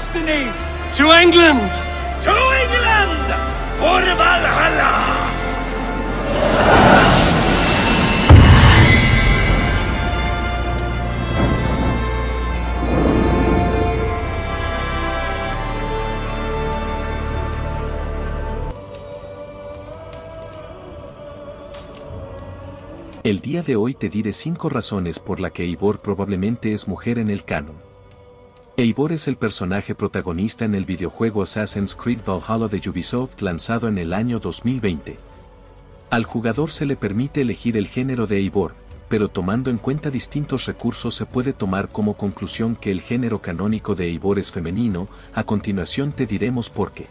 destiny! To England! To England! For Valhalla! El día de hoy te diré 5 razones por la que Eivor probablemente es mujer en el canon. Eivor es el personaje protagonista en el videojuego Assassin's Creed Valhalla de Ubisoft lanzado en el año 2020. Al jugador se le permite elegir el género de Eivor, pero tomando en cuenta distintos recursos se puede tomar como conclusión que el género canónico de Eivor es femenino. A continuación te diremos por qué.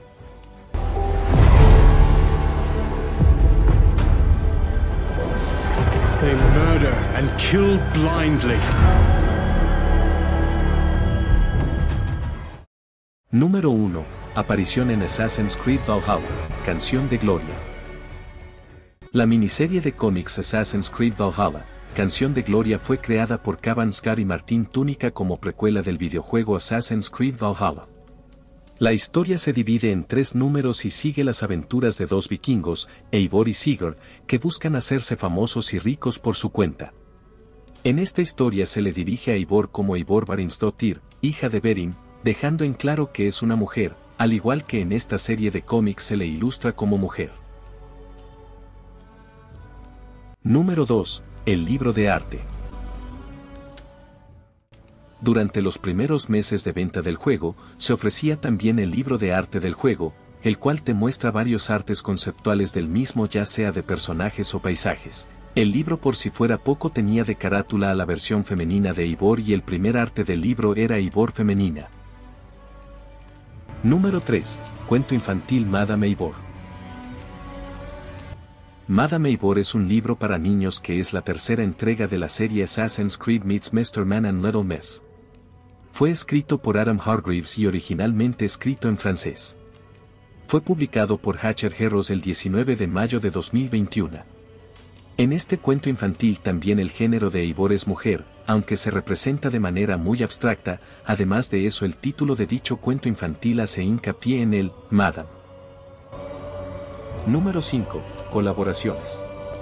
They murder and kill blindly. Número 1. Aparición en Assassin's Creed Valhalla, Canción de Gloria. La miniserie de cómics Assassin's Creed Valhalla, Canción de Gloria fue creada por Cavan Scar y Martin Túnica como precuela del videojuego Assassin's Creed Valhalla. La historia se divide en 3 números y sigue las aventuras de 2 vikingos, Eivor y Sigurd, que buscan hacerse famosos y ricos por su cuenta. En esta historia se le dirige a Eivor como Eivor Varinsdottir, hija de Beren, dejando en claro que es una mujer, al igual que en esta serie de cómics se le ilustra como mujer. Número 2. El libro de arte. Durante los primeros meses de venta del juego, se ofrecía también el libro de arte del juego, el cual te muestra varios artes conceptuales del mismo, ya sea de personajes o paisajes. El libro, por si fuera poco, tenía de carátula a la versión femenina de Eivor y el primer arte del libro era Eivor femenina. Número 3. Cuento infantil Madame Eivor. Madame Eivor es un libro para niños que es la tercera entrega de la serie Assassin's Creed meets Mr. Man and Little Miss. Fue escrito por Adam Hargreaves y originalmente escrito en francés. Fue publicado por Hatcher Heroes el 19 de mayo de 2021. En este cuento infantil también el género de Eivor es mujer, aunque se representa de manera muy abstracta. Además de eso, el título de dicho cuento infantil hace hincapié en el Madame. Número 5. Colaboraciones.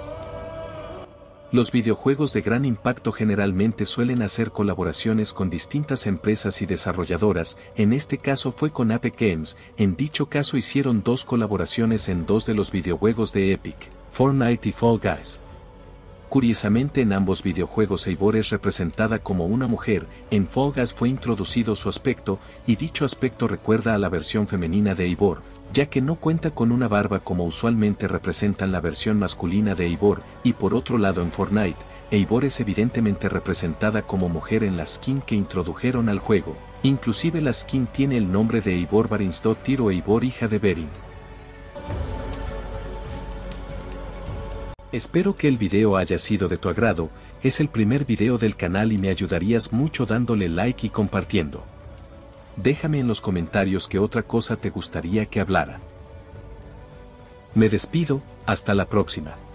Los videojuegos de gran impacto generalmente suelen hacer colaboraciones con distintas empresas y desarrolladoras. En este caso fue con Epic Games. En dicho caso hicieron 2 colaboraciones en 2 de los videojuegos de Epic, Fortnite y Fall Guys. Curiosamente, en ambos videojuegos Eivor es representada como una mujer. En Fall Guys fue introducido su aspecto, y dicho aspecto recuerda a la versión femenina de Eivor, ya que no cuenta con una barba como usualmente representan la versión masculina de Eivor. Y por otro lado, en Fortnite, Eivor es evidentemente representada como mujer en la skin que introdujeron al juego. Inclusive la skin tiene el nombre de Eivor Varinsdottir o Eivor hija de Beren. Espero que el video haya sido de tu agrado. Es el primer video del canal y me ayudarías mucho dándole like y compartiendo. Déjame en los comentarios qué otra cosa te gustaría que hablara. Me despido, hasta la próxima.